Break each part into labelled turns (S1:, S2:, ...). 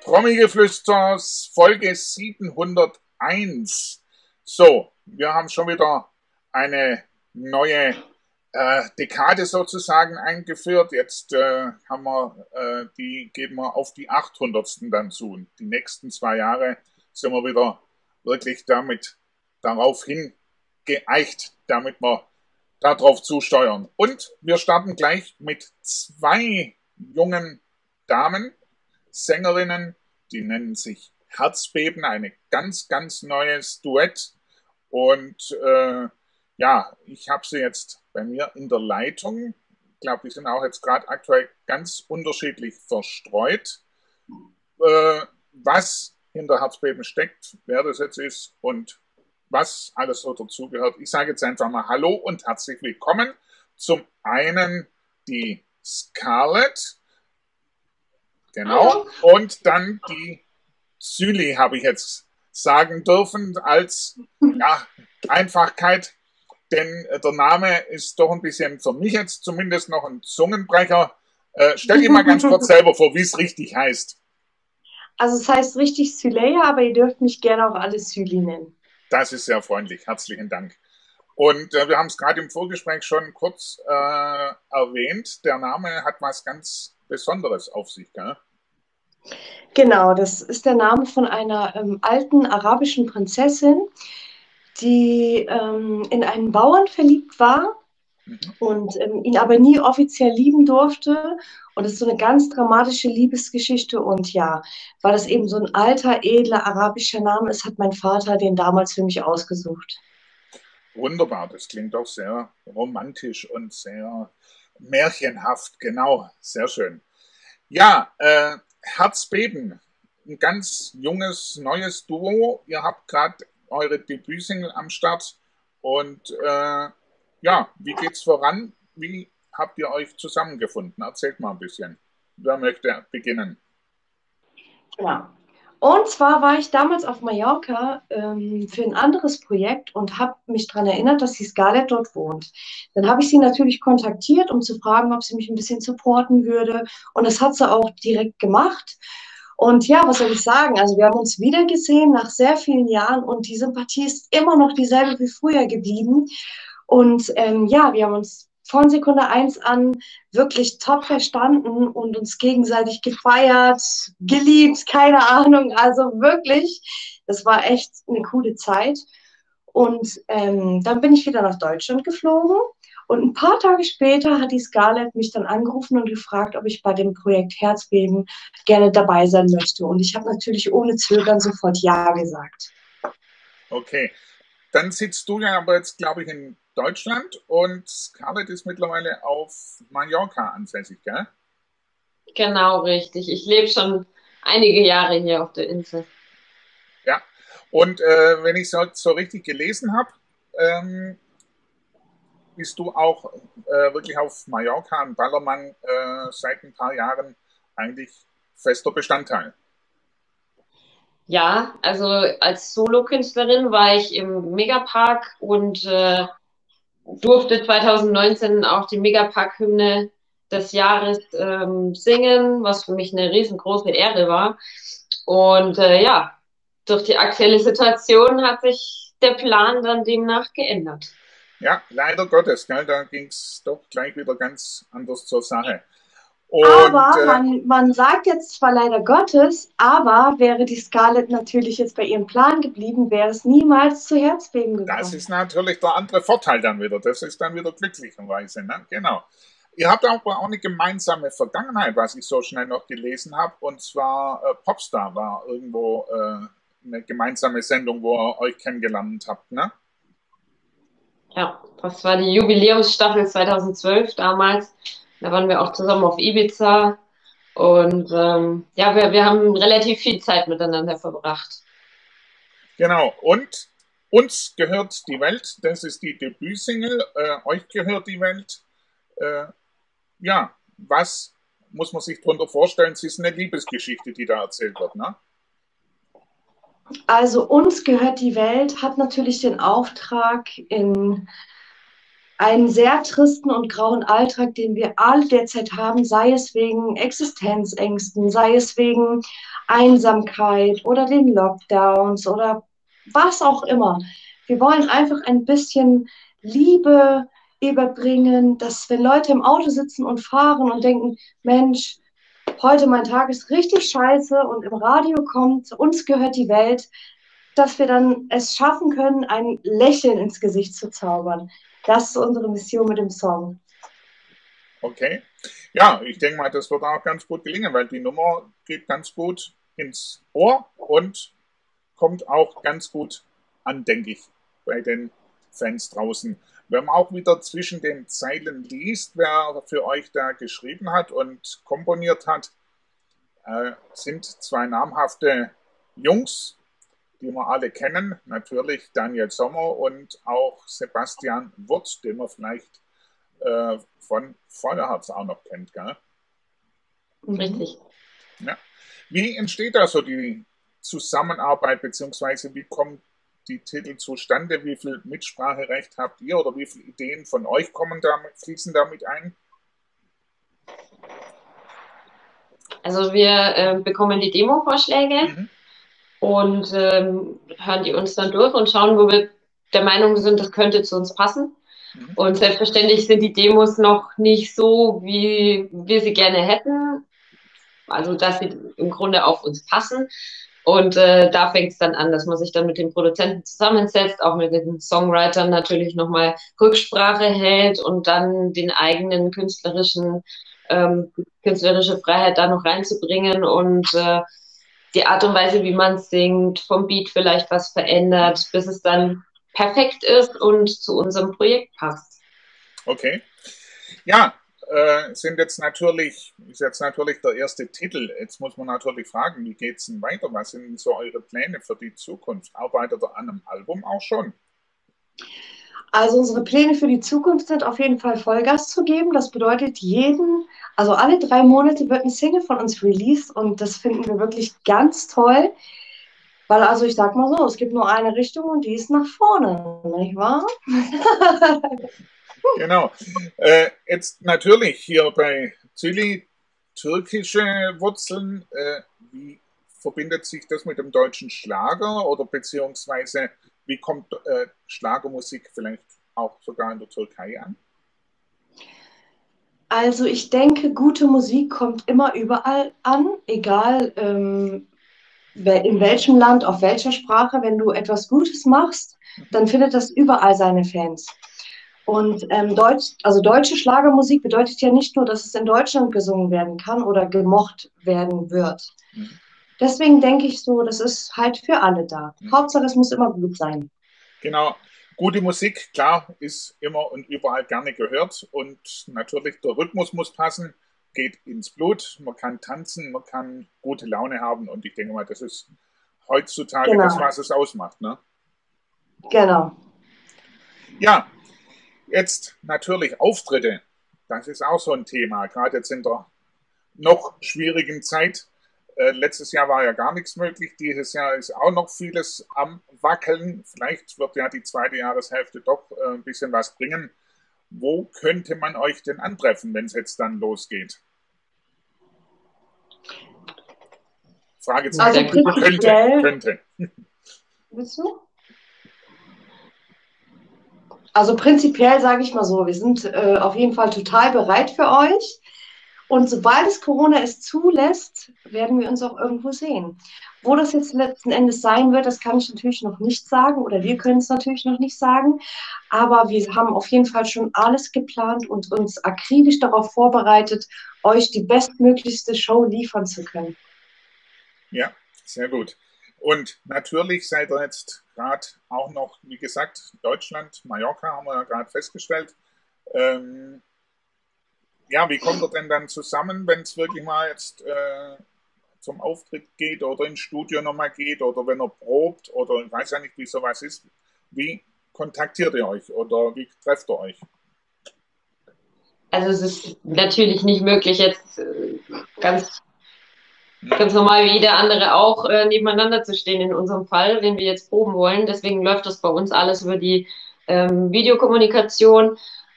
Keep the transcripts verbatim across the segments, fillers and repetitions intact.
S1: Promi-Geflüster, Folge siebenhunderteins. So, wir haben schon wieder eine neue äh, Dekade sozusagen eingeführt. Jetzt äh, haben wir, äh, die gehen wir auf die achthundertsten dann zu. Und die nächsten zwei Jahre sind wir wieder wirklich damit darauf hingeeicht, damit wir darauf zusteuern. Und wir starten gleich mit zwei jungen Damen, Sängerinnen, die nennen sich Herzbeben, ein ganz, ganz neues Duett. Und äh, ja, ich habe sie jetzt bei mir in der Leitung. Ich glaube, die sind auch jetzt gerade aktuell ganz unterschiedlich verstreut. Äh, was hinter Herzbeben steckt, wer das jetzt ist und was alles so dazugehört. Ich sage jetzt einfach mal Hallo und herzlich willkommen. Zum einen die Scarlett. Genau. Und dann die Süli habe ich jetzt sagen dürfen als ja, Einfachkeit, denn der Name ist doch ein bisschen für mich jetzt zumindest noch ein Zungenbrecher. Äh, stell dir mal ganz kurz selber vor, wie es richtig heißt.
S2: Also es heißt richtig Süleya, aber ihr dürft mich gerne auch alle Süli nennen.
S1: Das ist sehr freundlich. Herzlichen Dank. Und äh, wir haben es gerade im Vorgespräch schon kurz äh, erwähnt. Der Name hat was ganz Besonderes auf sich, gell?
S2: Genau, das ist der Name von einer ähm, alten arabischen Prinzessin, die ähm, in einen Bauern verliebt war
S1: Mhm.
S2: und ähm, ihn aber nie offiziell lieben durfte. Und es ist so eine ganz dramatische Liebesgeschichte. Und ja, weil das eben so ein alter, edler arabischer Name ist, hat mein Vater den damals für mich ausgesucht.
S1: Wunderbar, das klingt auch sehr romantisch und sehr märchenhaft. Genau, sehr schön. Ja, äh, Herzbeben, ein ganz junges, neues Duo. Ihr habt gerade eure Debütsingle am Start. Und äh, ja, wie geht's voran? Wie habt ihr euch zusammengefunden? Erzählt mal ein bisschen. Wer möchte beginnen?
S2: Genau. Und zwar war ich damals auf Mallorca ähm, für ein anderes Projekt und habe mich daran erinnert, dass die Scarlett dort wohnt. Dann habe ich sie natürlich kontaktiert, um zu fragen, ob sie mich ein bisschen supporten würde. Und das hat sie auch direkt gemacht. Und ja, was soll ich sagen? Also wir haben uns wiedergesehen nach sehr vielen Jahren und die Sympathie ist immer noch dieselbe wie früher geblieben. Und ähm, ja, wir haben uns von Sekunde eins an wirklich top verstanden und uns gegenseitig gefeiert, geliebt, keine Ahnung. Also wirklich, das war echt eine coole Zeit. Und ähm, dann bin ich wieder nach Deutschland geflogen. Und ein paar Tage später hat die Scarlett mich dann angerufen und gefragt, ob ich bei dem Projekt Herzbeben gerne dabei sein möchte. Und ich habe natürlich ohne Zögern sofort Ja gesagt.
S1: Okay, dann sitzt du ja aber jetzt, glaube ich, in Deutschland und Scarlett ist mittlerweile auf Mallorca ansässig, gell?
S3: Genau, richtig. Ich lebe schon einige Jahre hier auf der Insel.
S1: Ja. Und äh, wenn ich so, so richtig gelesen habe, ähm, bist du auch äh, wirklich auf Mallorca und Ballermann äh, seit ein paar Jahren eigentlich fester Bestandteil.
S3: Ja, also als Solokünstlerin war ich im Megapark und äh, durfte zwanzig neunzehn auch die Megapark-Hymne des Jahres ähm, singen, was für mich eine riesengroße Ehre war. Und äh, ja, durch die aktuelle Situation hat sich der Plan dann demnach geändert.
S1: Ja, leider Gottes, gell, da ging es doch gleich wieder ganz anders zur Sache. Und
S2: Aber
S1: äh,
S2: man, man sagt jetzt zwar leider Gottes, aber wäre die Scarlett natürlich jetzt bei ihrem Plan geblieben, wäre es niemals zu Herzbeben
S1: das
S2: gekommen.
S1: ist natürlich der andere Vorteil dann wieder. Das ist dann wieder glücklicherweise. Ne? Genau. Ihr habt aber auch eine gemeinsame Vergangenheit, was ich so schnell noch gelesen habe. Und zwar äh, Popstar war irgendwo äh, eine gemeinsame Sendung, wo ihr euch kennengelernt habt. Ne?
S3: Ja, das war die Jubiläumsstaffel zwanzig zwölf damals. Da waren wir auch zusammen auf Ibiza. Und ähm, ja, wir, wir haben relativ viel Zeit miteinander verbracht.
S1: Genau. Und uns gehört die Welt. Das ist die Debütsingle. Äh, euch gehört die Welt. Äh, ja, was muss man sich darunter vorstellen? Es ist eine Liebesgeschichte, die da erzählt wird. Ne?
S2: Also uns gehört die Welt, hat natürlich den Auftrag, in einen sehr tristen und grauen Alltag, den wir alle derzeit haben, sei es wegen Existenzängsten, sei es wegen Einsamkeit oder den Lockdowns oder was auch immer. Wir wollen einfach ein bisschen Liebe überbringen, dass wenn Leute im Auto sitzen und fahren und denken, Mensch, heute mein Tag ist richtig scheiße und im Radio kommt, uns gehört die Welt, dass wir dann es schaffen können, ein Lächeln ins Gesicht zu zaubern. Das ist unsere Mission mit dem Song.
S1: Okay. Ja, ich denke mal, das wird auch ganz gut gelingen, weil die Nummer geht ganz gut ins Ohr und kommt auch ganz gut an, denke ich, bei den Fans draußen. Wenn man auch wieder zwischen den Zeilen liest, wer für euch da geschrieben hat und komponiert hat, äh, sind zwei namhafte Jungs, die wir alle kennen. Natürlich Daniel Sommer und auch Sebastian Wurz, den man vielleicht äh, von Feuerherz auch noch kennt, gell?
S3: Richtig.
S1: Ja. Wie entsteht da so die Zusammenarbeit, beziehungsweise wie kommen die Titel zustande? Wie viel Mitspracherecht habt ihr oder wie viele Ideen von euch kommen damit, fließen damit ein?
S3: Also wir äh, bekommen die Demo-Vorschläge mhm. und ähm, hören die uns dann durch und schauen, wo wir der Meinung sind, das könnte zu uns passen. Mhm. Und selbstverständlich sind die Demos noch nicht so, wie wir sie gerne hätten. Also dass sie im Grunde auf uns passen. Und äh, da fängt es dann an, dass man sich dann mit den Produzenten zusammensetzt, auch mit den Songwritern natürlich nochmal Rücksprache hält und dann den eigenen künstlerischen, ähm, künstlerische Freiheit da noch reinzubringen und äh, die Art und Weise, wie man singt, vom Beat vielleicht was verändert, bis es dann perfekt ist und zu unserem Projekt passt.
S1: Okay. Ja, äh, sind jetzt natürlich, ist jetzt natürlich der erste Titel. Jetzt muss man natürlich fragen, wie geht es denn weiter? Was sind so eure Pläne für die Zukunft? Arbeitet ihr an einem Album auch schon?
S2: Also unsere Pläne für die Zukunft sind auf jeden Fall Vollgas zu geben. Das bedeutet, jeden, also alle drei Monate wird ein Single von uns released und das finden wir wirklich ganz toll. Weil, also ich sag mal so, es gibt nur eine Richtung und die ist nach vorne, nicht wahr?
S1: Genau. Äh, jetzt natürlich hier bei Züli türkische Wurzeln. Äh, wie verbindet sich das mit dem deutschen Schlager oder beziehungsweise wie kommt äh, Schlagermusik vielleicht auch sogar in der Türkei an?
S2: Also ich denke, gute Musik kommt immer überall an, egal ähm, in welchem Land, auf welcher Sprache. Wenn du etwas Gutes machst, dann findet das überall seine Fans. Und ähm, Deutsch, also deutsche Schlagermusik bedeutet ja nicht nur, dass es in Deutschland gesungen werden kann oder gemocht werden wird. Mhm. Deswegen denke ich so, das ist halt für alle da. Mhm. Hauptsache, es muss immer gut sein.
S1: Genau. Gute Musik, klar, ist immer und überall gerne gehört. Und natürlich der Rhythmus muss passen, geht ins Blut. Man kann tanzen, man kann gute Laune haben. Und ich denke mal, das ist heutzutage genau das, was es ausmacht. Ne?
S2: Genau.
S1: Ja. Jetzt natürlich Auftritte, das ist auch so ein Thema, gerade jetzt in der noch schwierigen Zeit. Äh, letztes Jahr war ja gar nichts möglich, dieses Jahr ist auch noch vieles am Wackeln. Vielleicht wird ja die zweite Jahreshälfte doch äh, ein bisschen was bringen. Wo könnte man euch denn antreffen, wenn es jetzt dann losgeht? Fragezeichen.
S2: Also
S1: könnte, könnte.
S2: Willst du? Also prinzipiell sage ich mal so, wir sind äh, auf jeden Fall total bereit für euch. Und sobald es Corona es zulässt, werden wir uns auch irgendwo sehen. Wo das jetzt letzten Endes sein wird, das kann ich natürlich noch nicht sagen oder wir können es natürlich noch nicht sagen. Aber wir haben auf jeden Fall schon alles geplant und uns akribisch darauf vorbereitet, euch die bestmöglichste Show liefern zu können.
S1: Ja, sehr gut. Und natürlich seid ihr jetzt gerade auch noch, wie gesagt, Deutschland, Mallorca haben wir ja gerade festgestellt. Ähm, ja, wie kommt ihr denn dann zusammen, wenn es wirklich mal jetzt äh, zum Auftritt geht oder ins Studio nochmal geht oder wenn ihr probt oder ich weiß ja nicht, wie sowas ist. Wie kontaktiert ihr euch oder wie trefft ihr euch?
S3: Also es ist natürlich nicht möglich, jetzt äh, ganz ganz normal wie jeder andere auch äh, nebeneinander zu stehen in unserem Fall, wenn wir jetzt proben wollen. Deswegen läuft das bei uns alles über die ähm, Videokommunikation.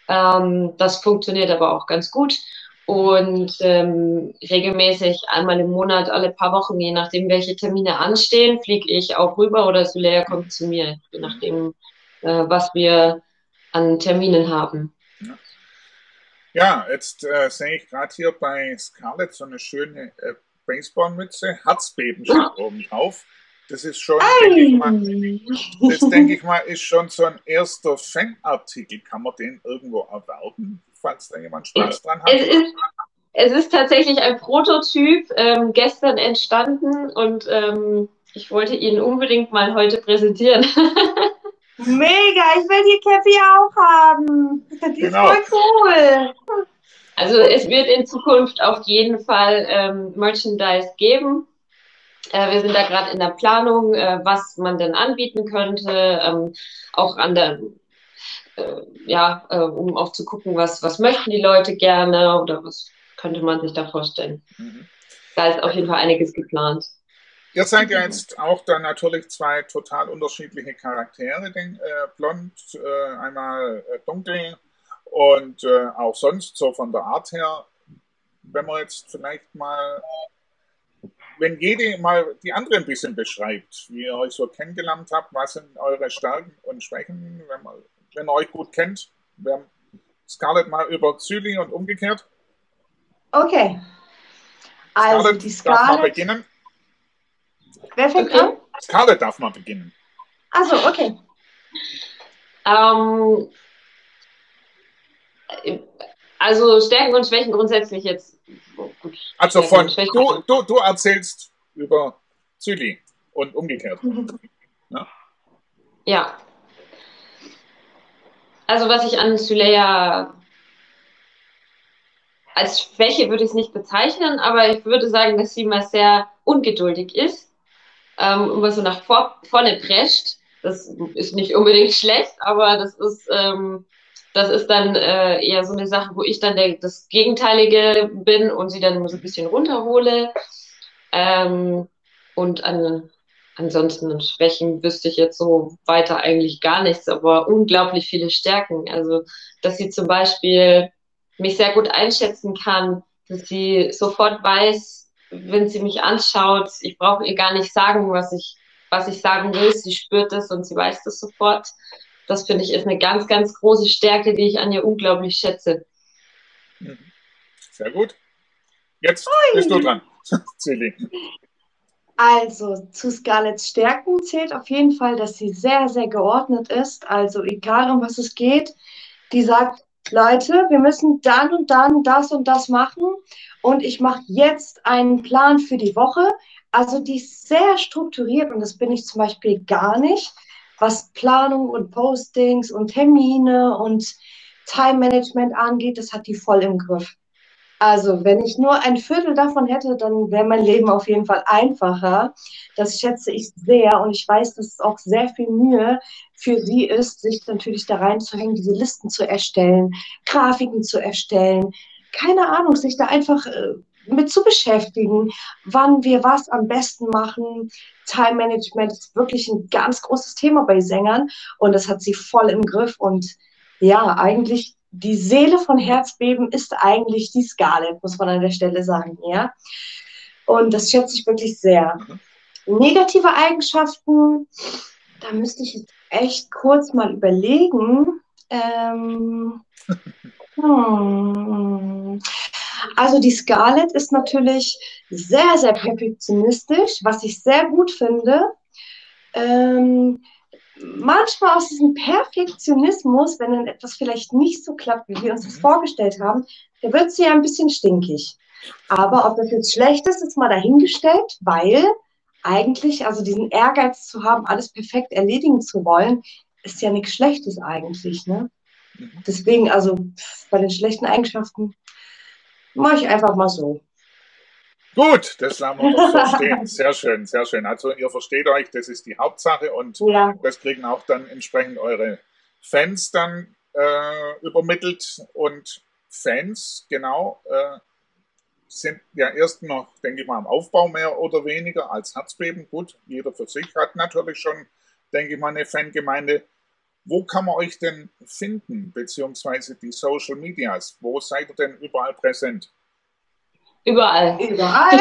S3: Ähm, das funktioniert aber auch ganz gut. Und ähm, regelmäßig einmal im Monat, alle paar Wochen, je nachdem, welche Termine anstehen, fliege ich auch rüber oder Sulea kommt zu mir, je nachdem, äh, was wir an Terminen haben.
S1: Ja, ja jetzt äh, sehe ich gerade hier bei Scarlett so eine schöne äh, Baseballmütze. Herzbeben steht oben drauf. Das ist schon, denke ich mal, das denke ich mal, ist schon so ein erster Fanartikel. Kann man den irgendwo erwerben, falls da jemand Spaß dran hat?
S3: Es ist, es ist tatsächlich ein Prototyp, ähm, gestern entstanden und ähm, ich wollte ihn unbedingt mal heute präsentieren.
S2: Mega, ich will die Käppi auch haben. Die ist
S1: Genau.
S2: voll cool.
S3: Also es wird in Zukunft auf jeden Fall ähm, Merchandise geben. Äh, wir sind da gerade in der Planung, äh, was man denn anbieten könnte, ähm, auch an der, äh, ja, äh, um auch zu gucken, was, was möchten die Leute gerne oder was könnte man sich da vorstellen. Mhm. Da ist auf jeden Fall einiges geplant.
S1: Ihr seid ja jetzt auch dann natürlich zwei total unterschiedliche Charaktere, den, äh, blond, äh, einmal äh, dunkel und äh, auch sonst so von der Art her. Wenn man jetzt vielleicht mal, wenn jede mal die andere ein bisschen beschreibt, wie ihr euch so kennengelernt habt, was sind eure Stärken und Schwächen, wenn, man, wenn ihr euch gut kennt, wir Scarlett mal über Zyli und umgekehrt.
S2: Okay. Also
S1: Scarlett,
S2: die Scarlett.
S1: Darf mal beginnen?
S2: Wer fängt
S3: okay.
S2: an?
S1: Scarlett darf mal beginnen.
S2: Also okay.
S3: Ähm, also Stärken und Schwächen grundsätzlich jetzt. Oh, gut.
S1: Also von, du, du, du erzählst über Zyli und umgekehrt. Ja.
S3: Ja. Also was ich an Sulea als Schwäche würde ich es nicht bezeichnen, aber ich würde sagen, dass sie mal sehr ungeduldig ist, ähm, immer so nach vor, vorne prescht. Das ist nicht unbedingt schlecht, aber das ist, ähm, das ist dann äh, eher so eine Sache, wo ich dann der, das Gegenteilige bin und sie dann immer so ein bisschen runterhole. Ähm, und an, ansonsten an Schwächen wüsste ich jetzt so weiter eigentlich gar nichts, aber unglaublich viele Stärken. Also, dass sie zum Beispiel mich sehr gut einschätzen kann, dass sie sofort weiß, wenn sie mich anschaut, ich brauche ihr gar nicht sagen, was ich, was ich sagen will. Sie spürt es und sie weiß das sofort. Das finde ich ist eine ganz, ganz große Stärke, die ich an ihr unglaublich schätze.
S1: Sehr gut. Jetzt bist du dran, Zyli.
S2: Also zu Scarletts Stärken zählt auf jeden Fall, dass sie sehr, sehr geordnet ist. Also egal um was es geht, die sagt, Leute, wir müssen dann und dann das und das machen und ich mache jetzt einen Plan für die Woche. Also die ist sehr strukturiert und das bin ich zum Beispiel gar nicht, was Planung und Postings und Termine und Time-Management angeht, das hat die voll im Griff. Also, wenn ich nur ein Viertel davon hätte, dann wäre mein Leben auf jeden Fall einfacher. Das schätze ich sehr und ich weiß, dass es auch sehr viel Mühe für sie ist, sich natürlich da reinzuhängen, diese Listen zu erstellen, Grafiken zu erstellen. Keine Ahnung, sich da einfach äh, mit zu beschäftigen, wann wir was am besten machen. Time Management ist wirklich ein ganz großes Thema bei Sängern und das hat sie voll im Griff und ja, eigentlich die Seele von Herzbeben ist eigentlich die Scarlett, muss man an der Stelle sagen, ja. Und das schätze ich wirklich sehr. Negative Eigenschaften, da müsste ich jetzt echt kurz mal überlegen. Ähm, hm. Also die Scarlett ist natürlich sehr, sehr perfektionistisch, was ich sehr gut finde. Ähm, manchmal aus diesem Perfektionismus, wenn dann etwas vielleicht nicht so klappt, wie wir uns das vorgestellt haben, da wird sie ja ein bisschen stinkig. Aber ob das jetzt schlecht ist, ist mal dahingestellt, weil eigentlich, also diesen Ehrgeiz zu haben, alles perfekt erledigen zu wollen, ist ja nichts Schlechtes eigentlich, ne? Deswegen, also bei den schlechten Eigenschaften mache ich einfach mal so.
S1: Gut, das lassen wir doch so stehen. Sehr schön, sehr schön. Also ihr versteht euch, das ist die Hauptsache und ja, das kriegen auch dann entsprechend eure Fans dann äh, übermittelt. Und Fans, genau, äh, sind ja erst noch, denke ich mal, am Aufbau mehr oder weniger als Herzbeben. Gut, jeder für sich hat natürlich schon, denke ich mal, eine Fangemeinde. Wo kann man euch denn finden, beziehungsweise die Social Medias? Wo seid ihr denn überall präsent?
S3: Überall.
S2: Überall.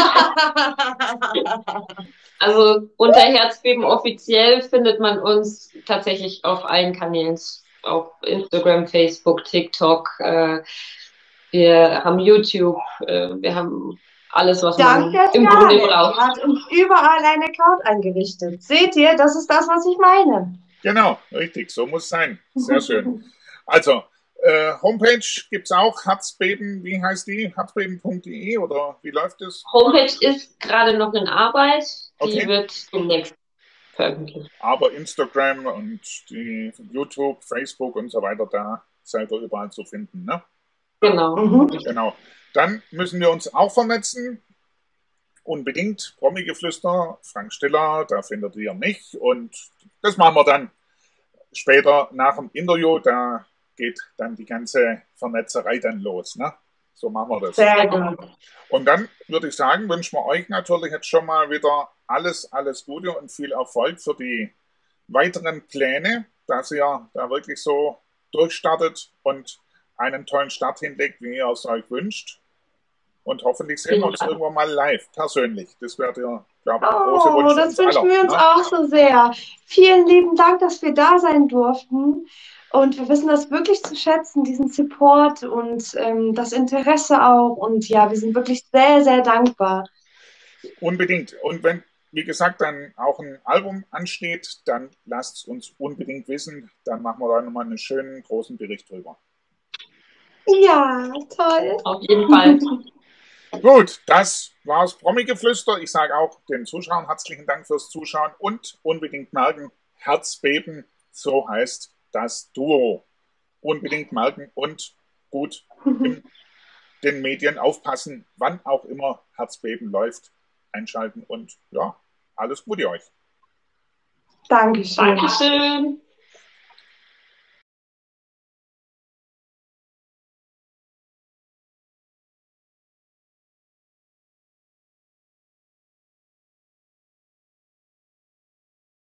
S3: Also unter Herzbeben offiziell findet man uns tatsächlich auf allen Kanälen. Auf Instagram, Facebook, TikTok. Äh, wir haben YouTube. Äh, wir haben alles, was
S2: Dank
S3: man
S2: der
S3: im Grunde
S2: Scarlett.
S3: braucht.
S2: Die hat uns überall einen Account eingerichtet. Seht ihr, das ist das, was ich meine.
S1: Genau, richtig, so muss es sein. Sehr schön. Also, äh, Homepage gibt es auch, Herzbeben, wie heißt die? herzbeben punkt de oder wie läuft es?
S3: Homepage ist gerade noch in Arbeit. Die
S1: Okay.
S3: wird demnächst veröffentlicht.
S1: Aber Instagram und die YouTube, Facebook und so weiter, da seid ihr überall zu finden, ne?
S3: Genau.
S2: Mhm.
S1: Genau. Dann müssen wir uns auch vernetzen. Unbedingt Promi-Geflüster, Frank Stiller, da findet ihr mich. Und das machen wir dann später nach dem Interview. Da geht dann die ganze Vernetzerei dann los, ne? So machen wir das.
S2: Sehr gut.
S1: Und dann würde ich sagen, wünschen wir euch natürlich jetzt schon mal wieder alles, alles Gute und viel Erfolg für die weiteren Pläne, dass ihr da wirklich so durchstartet und einen tollen Start hinlegt, wie ihr es euch wünscht. Und hoffentlich sehen wir uns
S3: Ja.
S1: irgendwann mal live, persönlich. Das wäre der, glaube ich, der große
S2: Oh,
S1: Wunsch
S2: das
S1: uns
S2: wünschen
S1: aller,
S2: wir uns
S1: ne?
S2: auch so sehr. Vielen lieben Dank, dass wir da sein durften. Und wir wissen das wirklich zu schätzen, diesen Support und ähm, das Interesse auch. Und ja, wir sind wirklich sehr, sehr dankbar.
S1: Unbedingt. Und wenn, wie gesagt, dann auch ein Album ansteht, dann lasst es uns unbedingt wissen. Dann machen wir da nochmal einen schönen, großen Bericht drüber.
S2: Ja, toll.
S3: Auf jeden Fall.
S1: Gut, das war's Promi-Geflüster. Ich sage auch den Zuschauern herzlichen Dank fürs Zuschauen und unbedingt merken, Herzbeben, so heißt das Duo. Unbedingt merken und gut in den Medien aufpassen, wann auch immer Herzbeben läuft, einschalten und ja, alles Gute euch.
S2: Dankeschön.
S3: Dankeschön.